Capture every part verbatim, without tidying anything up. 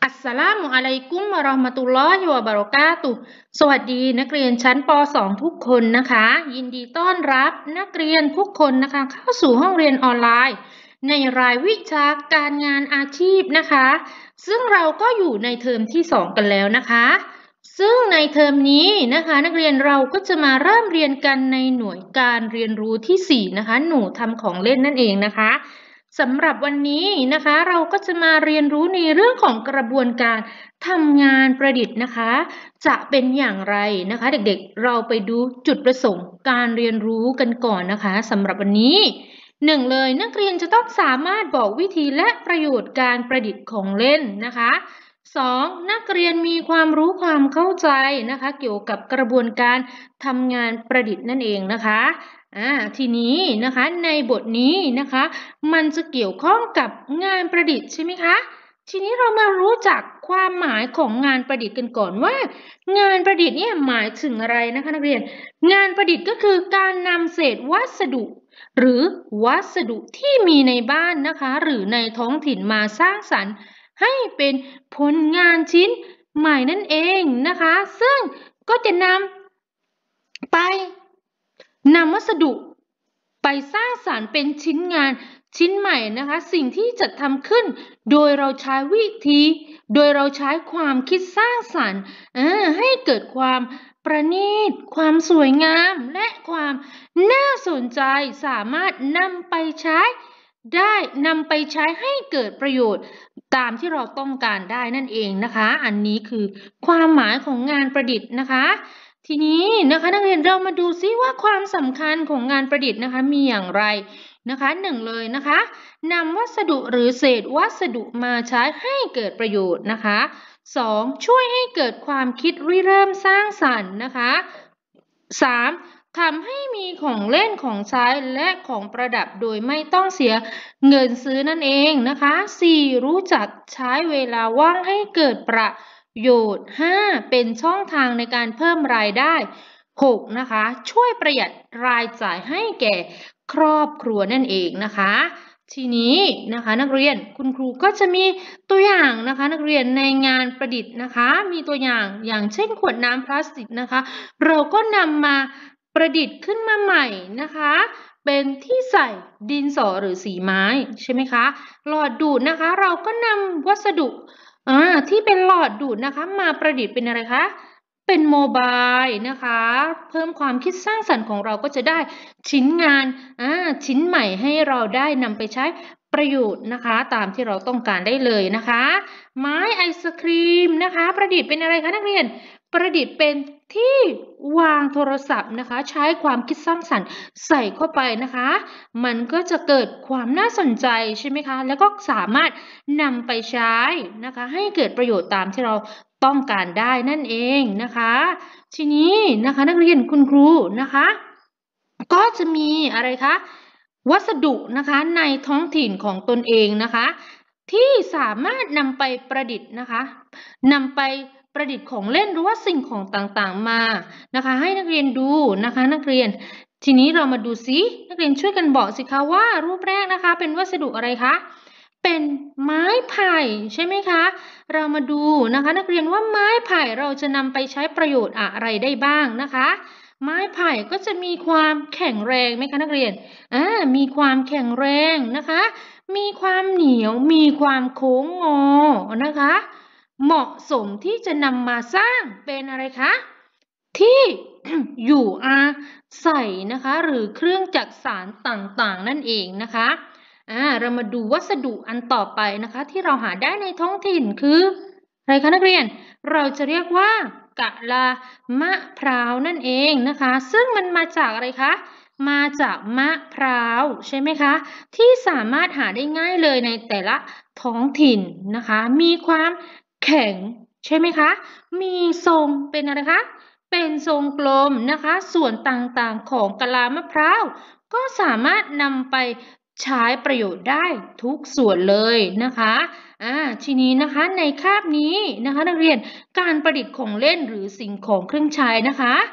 อัสสลามุอะลัยกุมวะเราะห์มะตุลลอฮิวะบะเราะกาตุฮ์สวัสดีนักเรียนชั้นป สอง ทุกคนนะคะยินดีต้อนรับนักเรียนทุกคนนะคะเข้าสู่ห้องเรียนออนไลน์ในรายวิชาการงานอาชีพนะคะซึ่งเราก็อยู่ในเทอมที่สองกันแล้วนะคะซึ่งในเทอมนี้นะคะนักเรียนเราก็จะมาเริ่มเรียนกันในหน่วยการเรียนรู้ที่สี่นะคะหนูทำของเล่นนั่นเองนะคะสำหรับวันนี้นะคะเราก็จะมาเรียนรู้ในเรื่องของกระบวนการทำงานประดิษฐ์นะคะจะเป็นอย่างไรนะคะเด็กๆเราไปดูจุดประสงค์การเรียนรู้กันก่อนนะคะสำหรับวันนี้หนึ่งเลยนักเรียนจะต้องสามารถบอกวิธีและประโยชน์การประดิษฐ์ของเล่นนะคะสองนักเรียนมีความรู้ความเข้าใจนะคะเกี่ยวกับกระบวนการทำงานประดิษฐ์นั่นเองนะคะอ่าทีนี้นะคะในบทนี้นะคะมันจะเกี่ยวข้องกับงานประดิษฐ์ใช่ไหมคะทีนี้เรามารู้จักความหมายของงานประดิษฐ์กันก่อนว่างานประดิษฐ์เนี่ยหมายถึงอะไรนะคะนักเรียนงานประดิษฐ์ก็คือการนำเศษวัสดุหรือวัสดุที่มีในบ้านนะคะหรือในท้องถิ่นมาสร้างสรรค์ให้เป็นผลงานชิ้นใหม่นั่นเองนะคะซึ่งก็จะนำไปนำวัสดุไปสร้างสรรค์เป็นชิ้นงานชิ้นใหม่นะคะสิ่งที่จะทำขึ้นโดยเราใช้วิธีโดยเราใช้ความคิดสร้างสรรค์ให้เกิดความประณีตความสวยงามและความน่าสนใจสามารถนำไปใช้ได้นำไปใช้ให้เกิดประโยชน์ตามที่เราต้องการได้นั่นเองนะคะอันนี้คือความหมายของงานประดิษฐ์นะคะทีนี้นะคะนักเรียนเรามาดูซิว่าความสำคัญของงานประดิษฐ์นะคะมีอย่างไรนะคะหนึ่งเลยนะคะนำวัสดุหรือเศษวัสดุมาใช้ให้เกิดประโยชน์นะคะสองช่วยให้เกิดความคิดริเริ่มสร้างสรรค์นะคะสามทำให้มีของเล่นของใช้และของประดับโดยไม่ต้องเสียเงินซื้อนั่นเองนะคะสี่รู้จักใช้เวลาว่างให้เกิดประโยชน์ห้าเป็นช่องทางในการเพิ่มรายได้หกนะคะช่วยประหยัดรายจ่ายให้แก่ครอบครัวนั่นเองนะคะทีนี้นะคะนักเรียนคุณครูก็จะมีตัวอย่างนะคะนักเรียนในงานประดิษฐ์นะคะมีตัวอย่างอย่างเช่นขวดน้ำพลาสติกนะคะเราก็นำมาประดิษฐ์ขึ้นมาใหม่นะคะเป็นที่ใส่ดินสอหรือสีไม้ใช่ไหมคะหลอดดูดนะคะเราก็นำวัสดุอ่าที่เป็นหลอดดูดนะคะมาประดิษฐ์เป็นอะไรคะเป็นโมบายนะคะเพิ่มความคิดสร้างสรรค์ของเราก็จะได้ชิ้นงานอ่าชิ้นใหม่ให้เราได้นำไปใช้ประโยชน์นะคะตามที่เราต้องการได้เลยนะคะไม้ไอศครีมนะคะประดิษฐ์เป็นอะไรคะนักเรียนประดิษฐ์เป็นที่วางโทรศัพท์นะคะใช้ความคิดสร้างสรรค์ใส่เข้าไปนะคะมันก็จะเกิดความน่าสนใจใช่ไหมคะแล้วก็สามารถนำไปใช้นะคะให้เกิดประโยชน์ตามที่เราต้องการได้นั่นเองนะคะทีนี้นะคะนักเรียนคุณครูนะคะก็จะมีอะไรคะวัสดุนะคะในท้องถิ่นของตนเองนะคะที่สามารถนำไปประดิษฐ์นะคะนำไปประดิษฐ์ของเล่นหรือว่าสิ่งของต่างๆมานะคะให้นักเรียนดูนะคะนักเรียนทีนี้เรามาดูซินักเรียนช่วยกันบอกสิคะว่ารูปแรกนะคะเป็นวัสดุอะไรคะเป็นไม้ไผ่ใช่ไหมคะเรามาดูนะคะนักเรียนว่าไม้ไผ่เราจะนำไปใช้ประโยชน์อะไรได้บ้างนะคะไม้ไผ่ก็จะมีความแข็งแรงไหมคะนักเรียนอ่ามีความแข็งแรงนะคะมีความเหนียวมีความโค้งงอนะคะเหมาะสมที่จะนำมาสร้างเป็นอะไรคะที่ อยู่อาศัยนะคะหรือเครื่องจักสานต่างๆนั่นเองนะคะอ่าเรามาดูวัสดุอันต่อไปนะคะที่เราหาได้ในท้องถิ่นคืออะไรคะนักเรียนเราจะเรียกว่ากะลามะพร้าวนั่นเองนะคะซึ่งมันมาจากอะไรคะมาจากมะพร้าวใช่ไหมคะที่สามารถหาได้ง่ายเลยในแต่ละท้องถิ่นนะคะมีความแข็งใช่ไหมคะมีทรงเป็นอะไรคะเป็นทรงกลมนะคะส่วนต่างๆของกะลามะพร้าวก็สามารถนำไปใช้ประโยชน์ได้ทุกส่วนเลยนะคะอ่าทีนี้นะคะในคาบนี้นะคะนักเรียนการประดิษฐ์ของเล่นหรือสิ่งของเครื่องใช้นะคะ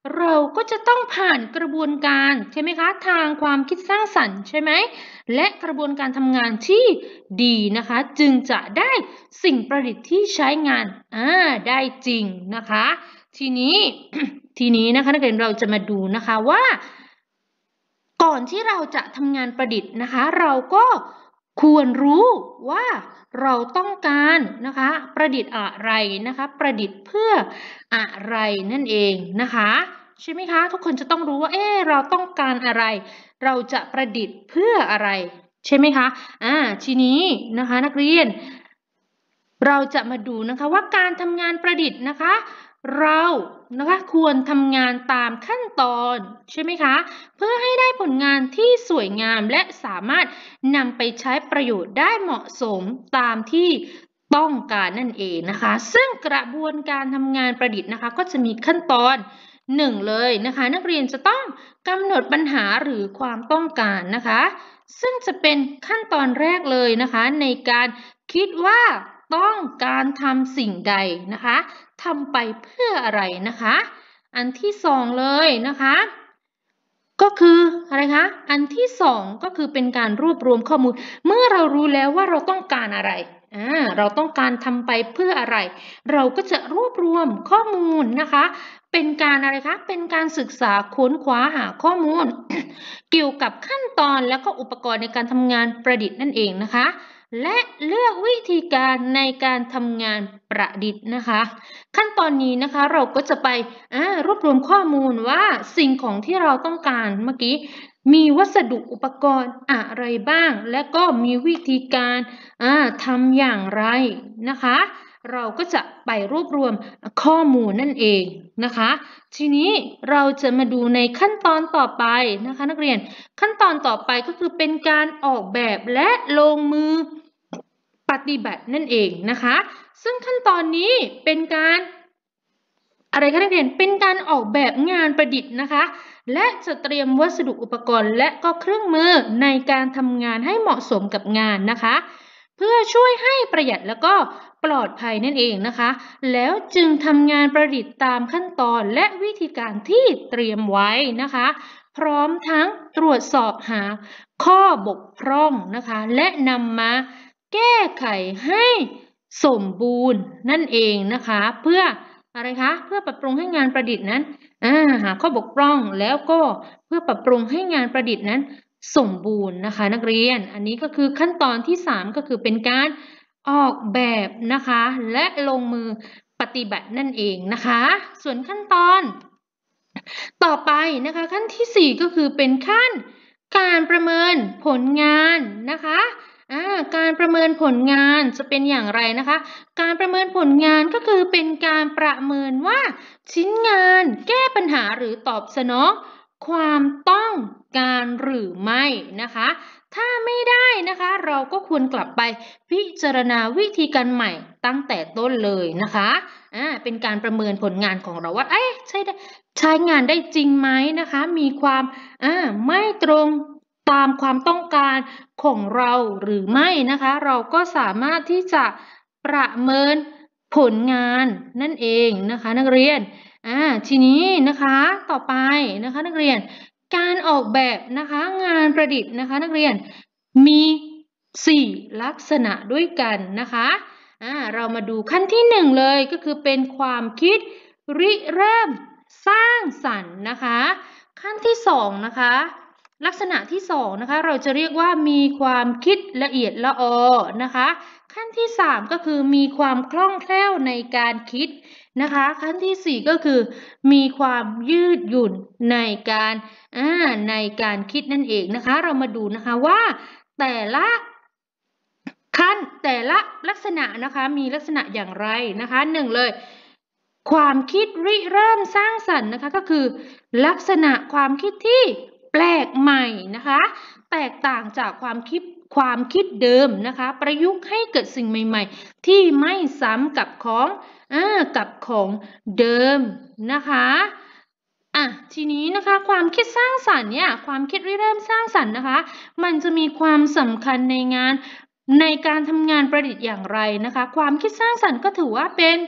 เราก็จะต้องผ่านกระบวนการใช่ไหมคะทางความคิดสร้างสรรค์ใช่ไหมและกระบวนการทำงานที่ดีนะคะจึงจะได้สิ่งประดิษฐ์ที่ใช้งานอ่าได้จริงนะคะทีนี้ ทีนี้นะคะนักเรียนเราจะมาดูนะคะว่าก่อนที่เราจะทำงานประดิษฐ์นะคะเราก็ควรรู้ว่าเราต้องการนะคะประดิษฐ์อะไรนะคะประดิษฐ์เพื่ออะไรนั่นเองนะคะใช่ไหมคะทุกคนจะต้องรู้ว่าเอ๊ะเราต้องการอะไรเราจะประดิษฐ์เพื่ออะไรใช่ไหมคะอ่าทีนี้นะคะนักเรียนเราจะมาดูนะคะว่าการทำงานประดิษฐ์นะคะเรานะคะควรทำงานตามขั้นตอนใช่ไหมคะเพื่อให้ได้ผลงานที่สวยงามและสามารถนำไปใช้ประโยชน์ได้เหมาะสมตามที่ต้องการนั่นเองนะคะซึ่งกระบวนการทำงานประดิษฐ์นะคะก็จะมีขั้นตอนหนึ่งเลยนะคะนักเรียนจะต้องกำหนดปัญหาหรือความต้องการนะคะซึ่งจะเป็นขั้นตอนแรกเลยนะคะในการคิดว่าต้องการทำสิ่งใดนะคะทำไปเพื่ออะไรนะคะอันที่สองเลยนะคะก็คืออะไรคะอันที่สองก็คือเป็นการรวบรวมข้อมูลเมื่อเรารู้แล้วว่าเราต้องการอะไรอ่าเราต้องการทำไปเพื่ออะไรเราก็จะรวบรวมข้อมูลนะคะเป็นการอะไรคะเป็นการศึกษาค้นคว้าหาข้อมูล เกี่ยวกับขั้นตอนและก็อุปกรณ์ในการทำงานประดิษฐ์นั่นเองนะคะและเลือกวิธีการในการทำงานประดิษฐ์นะคะขั้นตอนนี้นะคะเราก็จะไปรวบรวมข้อมูลว่าสิ่งของที่เราต้องการเมื่อกี้มีวัสดุอุปกรณ์อะไรบ้างและก็มีวิธีการทำอย่างไรนะคะเราก็จะไปรวบรวมข้อมูลนั่นเองนะคะทีนี้เราจะมาดูในขั้นตอนต่อไปนะคะนักเรียนขั้นตอนต่อไปก็คือเป็นการออกแบบและลงมือปฏิบัตินั่นเองนะคะซึ่งขั้นตอนนี้เป็นการอะไรคะนักเรียนเป็นการออกแบบงานประดิษฐ์นะคะและจะเตรียมวัสดุอุปกรณ์และก็เครื่องมือในการทำงานให้เหมาะสมกับงานนะคะเพื่อช่วยให้ประหยัดแล้วก็ปลอดภัยนั่นเองนะคะแล้วจึงทำงานประดิษฐ์ตามขั้นตอนและวิธีการที่เตรียมไว้นะคะพร้อมทั้งตรวจสอบหาข้อบกพร่องนะคะและนำมาแก้ไขให้สมบูรณ์นั่นเองนะคะเพื่ออะไรคะเพื่อปรับปรุงให้งานประดิษฐ์นั้นหาข้อบกพร่องแล้วก็เพื่อปรับปรุงให้งานประดิษฐ์นั้นสมบูรณ์นะคะนักเรียนอันนี้ก็คือขั้นตอนที่สามก็คือเป็นการออกแบบนะคะและลงมือปฏิบัตินั่นเองนะคะส่วนขั้นตอนต่อไปนะคะขั้นที่สี่ก็คือเป็นขั้นการประเมินผลงานนะคะการประเมินผลงานจะเป็นอย่างไรนะคะการประเมินผลงานก็คือเป็นการประเมินว่าชิ้นงานแก้ปัญหาหรือตอบสนองความต้องการหรือไม่นะคะถ้าไม่ได้นะคะเราก็ควรกลับไปพิจารณาวิธีการใหม่ตั้งแต่ต้นเลยนะคะอ่าเป็นการประเมินผลงานของเราว่าเอ๊ะใช่ใช้งานได้จริงไหมนะคะมีความอ่าไม่ตรงตามความต้องการของเราหรือไม่นะคะเราก็สามารถที่จะประเมินผลงานนั่นเองนะคะนักเรียนอ่าทีนี้นะคะต่อไปนะคะนักเรียนการออกแบบนะคะงานประดิษฐ์นะคะนักเรียนมีสี่ลักษณะด้วยกันนะคะอ่าเรามาดูขั้นที่หนึ่งเลยก็คือเป็นความคิดริเริ่มสร้างสรรค์นะคะขั้นที่สองนะคะลักษณะที่สองนะคะเราจะเรียกว่ามีความคิดละเอียดละออนะคะขั้นที่สามก็คือมีความคล่องแคล่วในการคิดนะคะขั้นที่สี่ก็คือมีความยืดหยุ่นในการอ่าในการคิดนั่นเองนะคะเรามาดูนะคะว่าแต่ละขั้นแต่ละลักษณะนะคะมีลักษณะอย่างไรนะคะหนึ่งเลยความคิดริเริ่มสร้างสรรค์นะคะก็คือลักษณะความคิดที่แปลกใหม่นะคะแตกต่างจากความคิดความคิดเดิมนะคะประยุกต์ให้เกิดสิ่งใหม่ๆที่ไม่ซ้ำกับของอ่ากับของเดิมนะคะอ่ะทีนี้นะคะความคิดสร้างสรรค์เนี่ยความคิดริเริ่มสร้างสรรค์นะคะมันจะมีความสำคัญในงานในการทำงานประดิษฐ์อย่างไรนะคะความคิดสร้างสรรค์ก็ถือว่าเป็น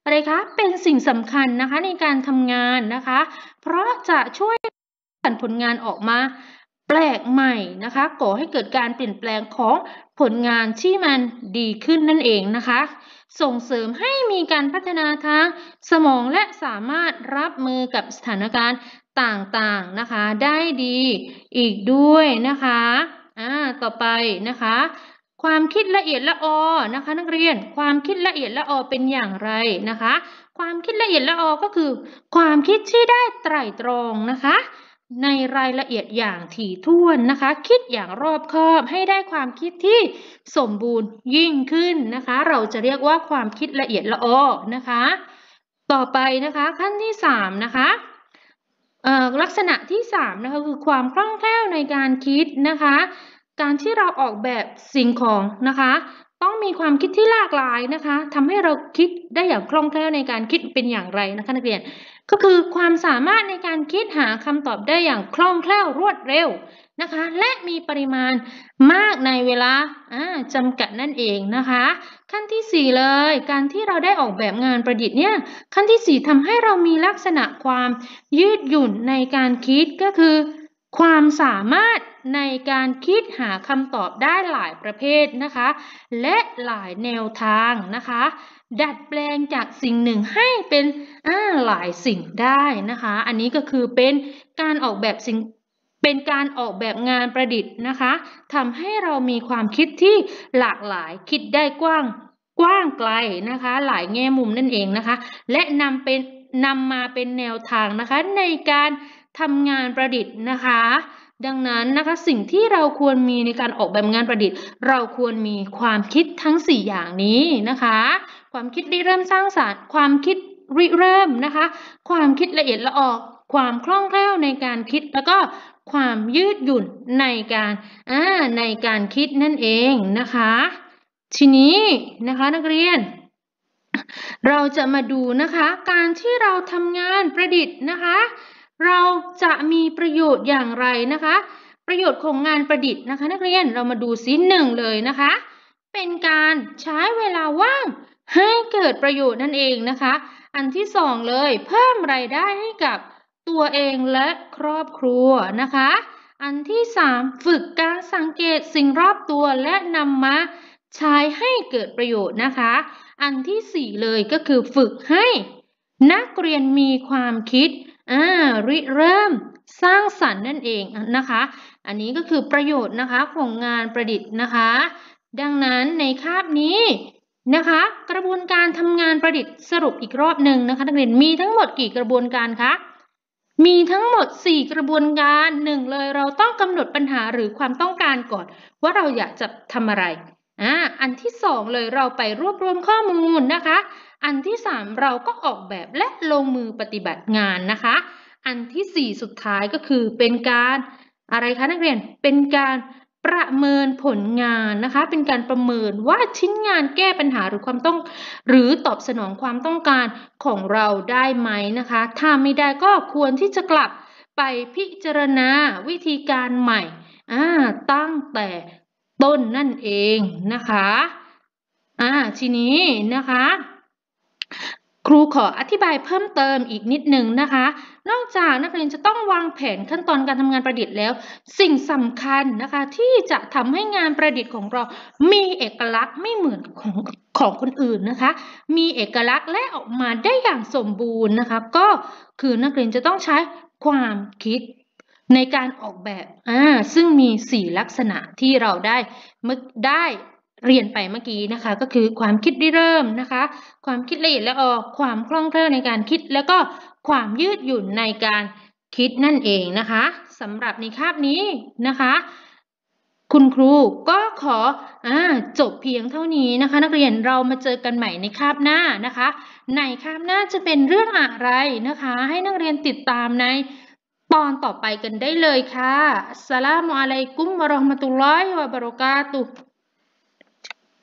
อะไรคะเป็นสิ่งสำคัญนะคะในการทำงานนะคะเพราะจะช่วยให้ผลงานออกมาแปลกใหม่นะคะก่อให้เกิดการเปลี่ยนแปลงของผลงานที่มันดีขึ้นนั่นเองนะคะส่งเสริมให้มีการพัฒนาทางสมองและสามารถรับมือกับสถานการณ์ต่างๆนะคะได้ดีอีกด้วยนะคะอ่าต่อไปนะคะความคิดละเอียดละออนะคะนักเรียนความคิดละเอียดละออเป็นอย่างไรนะคะความคิดละเอียดละออก็คือความคิดที่ได้ไตร่ตรองนะคะในรายละเอียดอย่างถี่ถ้วนนะคะคิดอย่างรอบคอบให้ได้ความคิดที่สมบูรณ์ยิ่งขึ้นนะคะเราจะเรียกว่าความคิดละเอียดละออนะคะต่อไปนะคะขั้นที่สามนะคะลักษณะที่สามนะคะคือความคล่องแคล่วในการคิดนะคะการที่เราออกแบบสิ่งของนะคะต้องมีความคิดที่หลากหลายนะคะทำให้เราคิดได้อย่างคล่องแคล่วในการคิดเป็นอย่างไรนะคะนักเรียนก็คือความสามารถในการคิดหาคำตอบได้อย่างคล่องแคล่วรวดเร็วนะคะและมีปริมาณมากในเวลาจำกัดนั่นเองนะคะขั้นที่สี่เลยการที่เราได้ออกแบบงานประดิษฐ์เนี่ยขั้นที่สี่ทำให้เรามีลักษณะความยืดหยุ่นในการคิดก็คือความสามารถในการคิดหาคำตอบได้หลายประเภทนะคะและหลายแนวทางนะคะดัดแปลงจากสิ่งหนึ่งให้เป็นหลายสิ่งได้นะคะอันนี้ก็คือเป็นการออกแบบสิ่งเป็นการออกแบบงานประดิษฐ์นะคะทำให้เรามีความคิดที่หลากหลายคิดได้กว้างกว้างไกลนะคะหลายแง่มุมนั่นเองนะคะและนำเป็นนำมาเป็นแนวทางนะคะในการทำงานประดิษฐ์นะคะดังนั้นนะคะสิ่งที่เราควรมีในการออกแบบงานประดิษฐ์เราควรมีความคิดทั้งสี่อย่างนี้นะคะความคิดริเริ่มสร้างสรรค์ความคิดริเริ่มนะคะความคิดละเอียดละออความคล่องแคล่วในการคิดแล้วก็ความยืดหยุ่นในการอ่าในการคิดนั่นเองนะคะทีนี้นะคะนักเรียนเราจะมาดูนะคะการที่เราทำงานประดิษฐ์นะคะเราจะมีประโยชน์อย่างไรนะคะประโยชน์ของงานประดิษฐ์นะคะนักเรียนเรามาดูซิหนึ่งเลยนะคะเป็นการใช้เวลาว่างให้เกิดประโยชน์นั่นเองนะคะอันที่สองเลยเพิ่มรายได้ให้กับตัวเองและครอบครัวนะคะอันที่สามฝึกการสังเกตสิ่งรอบตัวและนำมาใช้ให้เกิดประโยชน์นะคะอันที่สี่เลยก็คือฝึกให้นักเรียนมีความคิดอ่าริเริ่มสร้างสรรค์นั่นเองนะคะอันนี้ก็คือประโยชน์นะคะของงานประดิษฐ์นะคะดังนั้นในคาบนี้นะคะกระบวนการทำงานประดิษฐ์สรุปอีกรอบหนึ่งนะคะนักเรียนมีทั้งหมดกี่กระบวนการคะมีทั้งหมดสี่กระบวนการหนึ่งเลยเราต้องกำหนดปัญหาหรือความต้องการก่อนว่าเราอยากจะทำอะไรอ่าอันที่สองเลยเราไปรวบรวมข้อมูลนะคะอันที่สามเราก็ออกแบบและลงมือปฏิบัติงานนะคะอันที่สี่สุดท้ายก็คือเป็นการอะไรคะนักเรียนเป็นการประเมินผลงานนะคะเป็นการประเมินว่าชิ้นงานแก้ปัญหาหรือความต้องหรือตอบสนองความต้องการของเราได้ไหมนะคะถ้าไม่ได้ก็ควรที่จะกลับไปพิจารณาวิธีการใหม่อ่าตั้งแต่ต้นนั่นเองนะคะอ่าทีนี้นะคะครูขออธิบายเพิ่มเติมอีกนิดหนึ่งนะคะนอกจากนักเรียนจะต้องวางแผนขั้นตอนการทำงานประดิษฐ์แล้วสิ่งสำคัญนะคะที่จะทำให้งานประดิษฐ์ของเรามีเอกลักษณ์ไม่เหมือนของของคนอื่นนะคะมีเอกลักษณ์และออกมาได้อย่างสมบูรณ์นะคะก็คือนักเรียนจะต้องใช้ความคิดในการออกแบบอ่าซึ่งมีสี่ลักษณะที่เราได้เมื่อได้เรียนไปเมื่อกี้นะคะก็คือความคิดริเริ่มนะคะความคิดละเอียดละออความคล่องแคล่วในการคิดแล้วก็ความยืดหยุ่นในการคิดนั่นเองนะคะสำหรับในคาบนี้นะคะคุณครูก็ขออ่าจบเพียงเท่านี้นะคะนักเรียนเรามาเจอกันใหม่ในคาบหน้านะคะในคาบหน้าจะเป็นเรื่องอะไรนะคะให้นักเรียนติดตามในตอนต่อไปกันได้เลยค่ะอัสสลามุอะลัยกุมวะเราะห์มะตุลลอฮิวะบะเราะกาตุฮ์